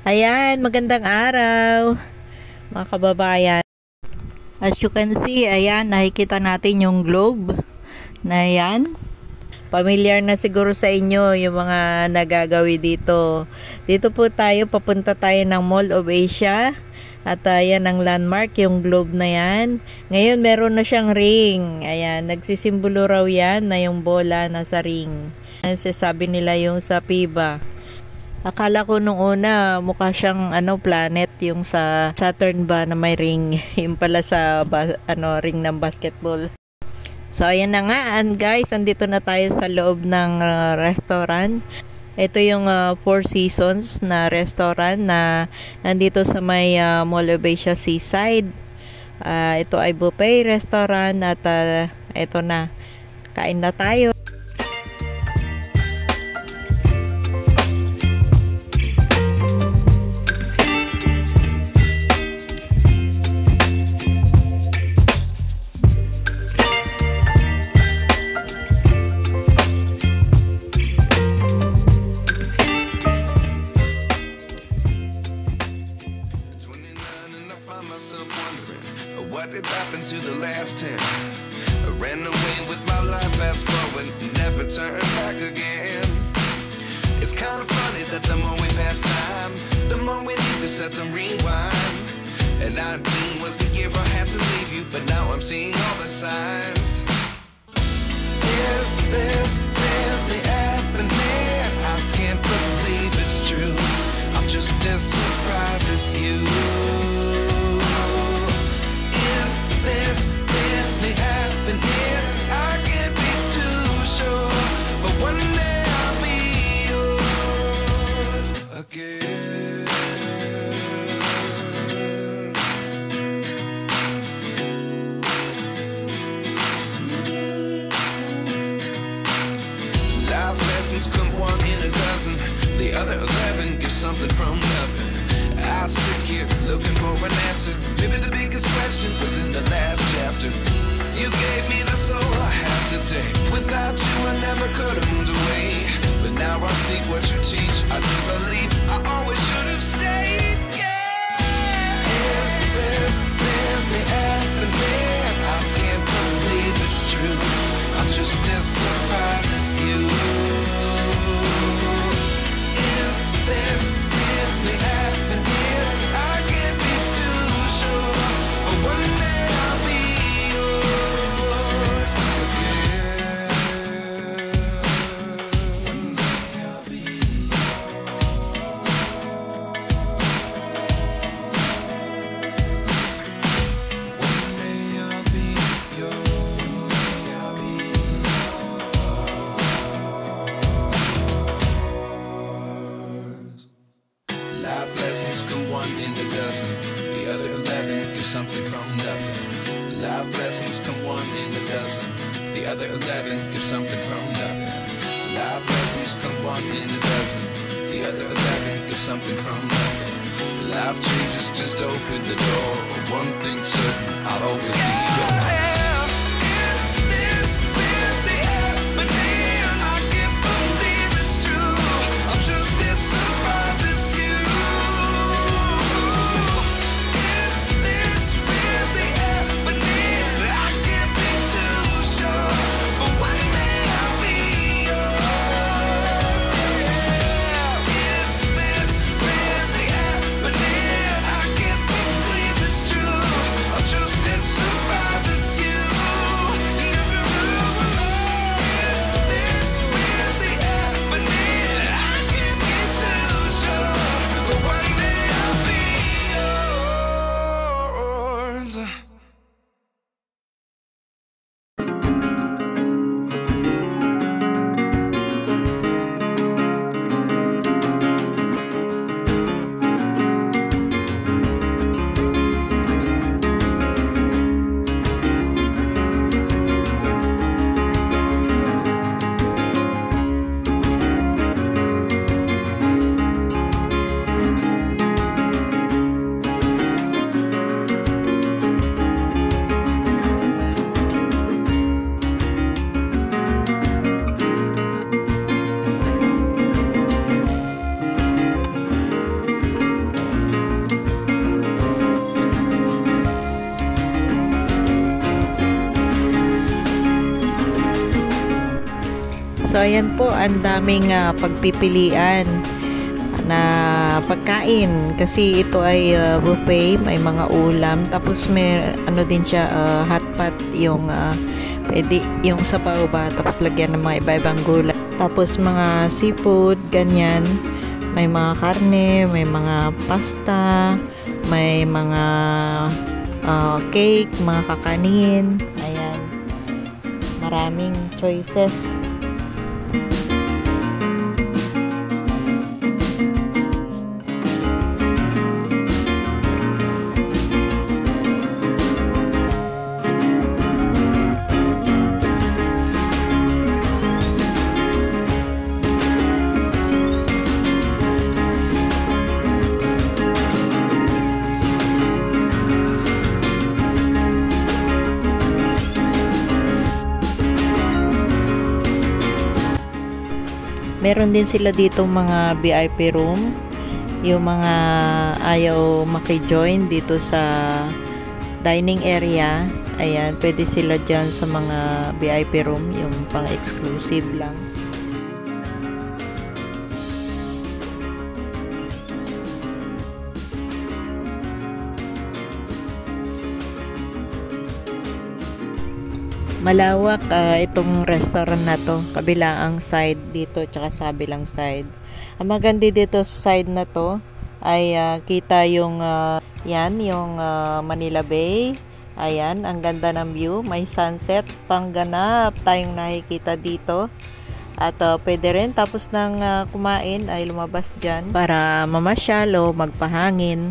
Ayan, magandang araw mga kababayan. As you can see, ayan, nakikita natin yung globe na yan. Familiar na siguro sa inyo yung mga nagagawi dito. Dito po tayo, papunta tayo ng Mall of Asia. At yan ang landmark, yung globe na yan. Ngayon meron na siyang ring. Ayan, nagsisimbolo raw yan na yung bola nasa ring. Sabi nila yung sa FIBA. Akala ko nung una mukha siyang planet yung sa Saturn ba na may ring, yung pala sa ring ng basketball. So ayan na nga, and guys, andito na tayo sa loob ng restaurant. Ito yung Four Seasons na restaurant na nandito sa may Mall of Asia Seaside. Ito ay buffet restaurant at ito na, kain na tayo. What did happen to the last 10? I ran away with my life, fast forward, never turn back again. It's kind of funny that the more we pass time, the more we need to set the rewind. And 19 was the year I had to leave you, but now I'm seeing all the signs. Is this really happening? I can't believe it's true. I'm just as surprised as you. This really happening? I can't be too sure, but one day I'll be yours again. Life lessons come one in a dozen, the other 11 get something from nothing. I sit here looking for an answer. Maybe the biggest question was in the last chapter. You gave me the soul I have today. Without you I never could have moved away. But now I see what you teach. I do believe I always should have stayed. Yeah. Is this really happening? I can't believe it's true. I'm just as surprised as you. Is this really happening? Lessons come one in a dozen, the other 11 get something from nothing. Life lessons come one in a dozen, the other 11 get something from nothing. Life lessons come one in a dozen, the other 11 get something from nothing. Life changes just open the door. One thing's certain, I'll always be yours. Just as surprised as kababayan po, ang daming pagpipilian na pagkain kasi ito ay buffet, may mga ulam, tapos may ano din siya, hot pot, yung pwede yung sabaw ba, tapos lagyan ng mga iba-ibang gulay, tapos mga seafood, ganyan, may mga karne, may mga pasta, may mga cake, mga kakanin, ayan, maraming choices. Meron din sila dito mga VIP room. Yung mga ayaw maki-join dito sa dining area, ayan, pwede sila dyan sa mga VIP room, yung pang-exclusive lang. Malawak itong restaurant na to, kabilaang side dito tsaka sa kabilang side. Ang maganda dito sa side na to ay kita yung yan, yung Manila Bay. Ayan, ang ganda ng view, may sunset, pangganap tayong nakikita dito. At pwede rin tapos ng kumain ay lumabas dyan para mamasyal o magpahangin.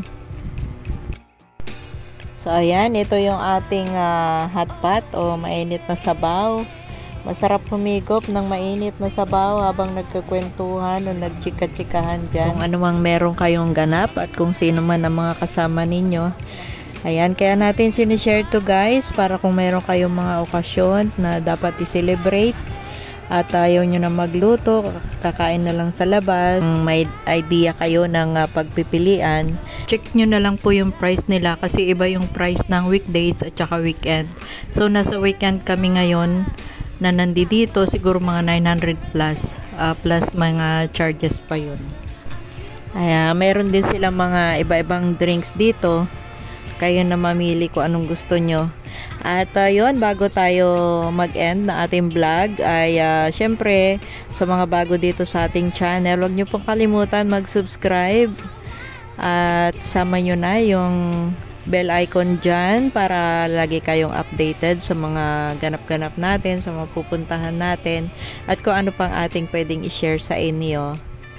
So, ayan, ito yung ating hot pot o mainit na sabaw. Masarap humigop ng mainit na sabaw habang nagkakwentuhan o nagchika-chikahan dyan. Kung ano mang meron kayong ganap at kung sino man ang mga kasama ninyo. Ayan, kaya natin sinishare to guys para kung meron kayong mga okasyon na dapat i-celebrate at ayaw nyo na magluto, kakain na lang sa labas, may idea kayo ng pagpipilian, check nyo na lang po yung price nila kasi iba yung price ng weekdays at saka weekend. So nasa weekend kami ngayon na nandito, siguro mga 900 plus plus mga charges pa yun. Meron din sila mga iba-ibang drinks dito, kayo na mamili kung anong gusto nyo. At yun, bago tayo mag-end na ating vlog ay syempre sa mga bago dito sa ating channel, huwag nyo pong kalimutan mag-subscribe at sama nyo na yung bell icon dyan para lagi kayong updated sa mga ganap-ganap natin, sa mga pupuntahan natin at kung ano pang ating pwedeng i-share sa inyo.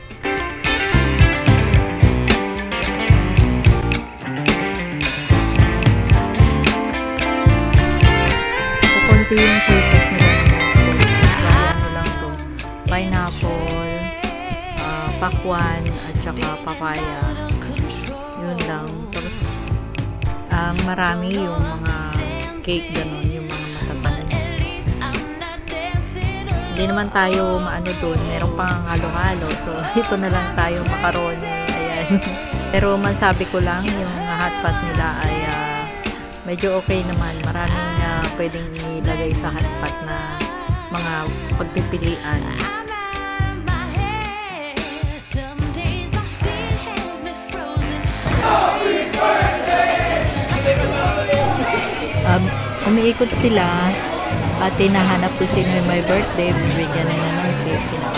Ito yung choices nila. Ano lang to, pineapple, pakwan at saka papaya, yun lang. Tapos marami yung mga cake, ganun, yung mga matatamis. Hindi naman tayo maano doon, meron pang halo-halo, so ito na lang tayo, macaroni, ayan. Pero masabi ko lang yung hot pot nila ay medyo okay naman. Maraming pwedeng ilagay sa hot pot na mga pagpipilian. Umiikot sila at hinahanap ko sino yung may birthday, bibigyan na ng cake.